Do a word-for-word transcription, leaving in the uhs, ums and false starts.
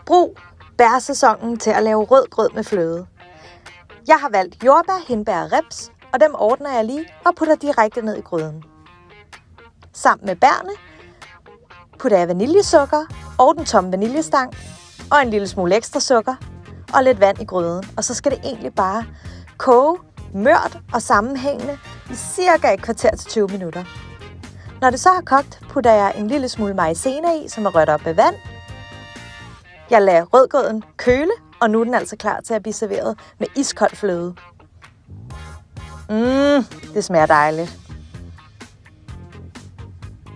Brug bærsæsonen til at lave rød grød med fløde. Jeg har valgt jordbær, hindbær og ribs, og dem ordner jeg lige og putter direkte ned i gryden. Sammen med bærne putter jeg vaniljesukker og den tomme vaniljestang og en lille smule ekstra sukker og lidt vand i gryden. Og så skal det egentlig bare koge mørt og sammenhængende i cirka et kvarter til tyve minutter. Når det så er kogt, putter jeg en lille smule maizena i, som er rørt op med vand. Jeg lader rødgrøden køle, og nu er den altså klar til at blive serveret med iskold fløde. Mmm, det smager dejligt.